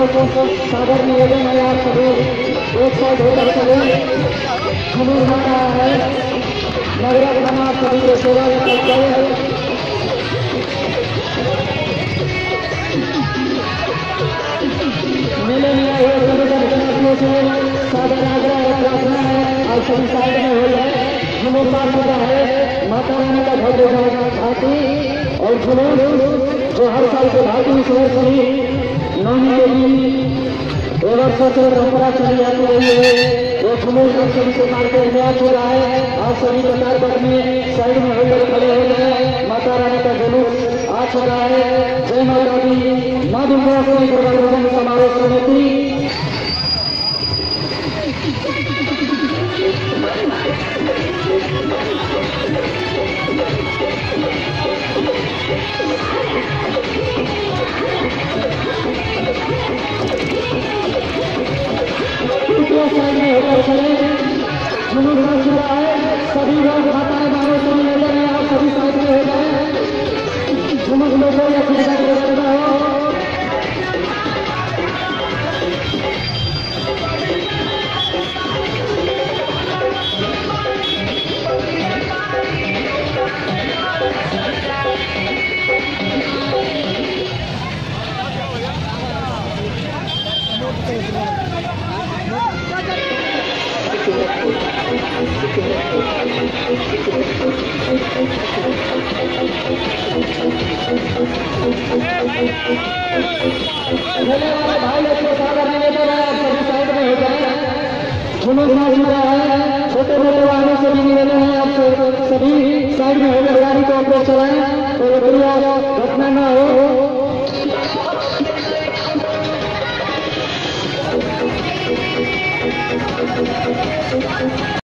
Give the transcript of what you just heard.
सागर निवेदन है आप सभी एक साइड होकर चले। जुलूस आ रहा है नगरा बना सभी को सेवा करते हैं। मेले में आए सभी दर्शनार्थियों से सादर आग्रह रखना है और सभी साइड में हो जाए। जुलूस आ रहा है माता रानी का भव्य घाटी और जुलूस जो हर साल के भाती शहर सभी नौमी देवी वर्षों से परंपरा चली आती रही है। वो जुलूस सभी के मार्ग प्रयास हो रहा है। आज सभी कतार में साइड में होकर खड़े हो गए। माता रानी का जुलूस आज हो रहा है। जय माता दी। मां दुर्गा को प्रबंधन समारोह समिति साइड में होकर चले। जुलूस आ चुका है। सभी लोग माताएं बहनों सभी लेकर हैं। आप सभी साइड में हो गए। जुलूस लोगों या सुविधा हो मेले वाले भाई अच्छे सागर निवेदन है आप सभी साइड में हो जाए। जुलूस नाच रहा है। छोटे मेले वालों से भी निवेदन है आप सभी साइड में होकर गाड़ी को अपने चलाएं और घटना न हो।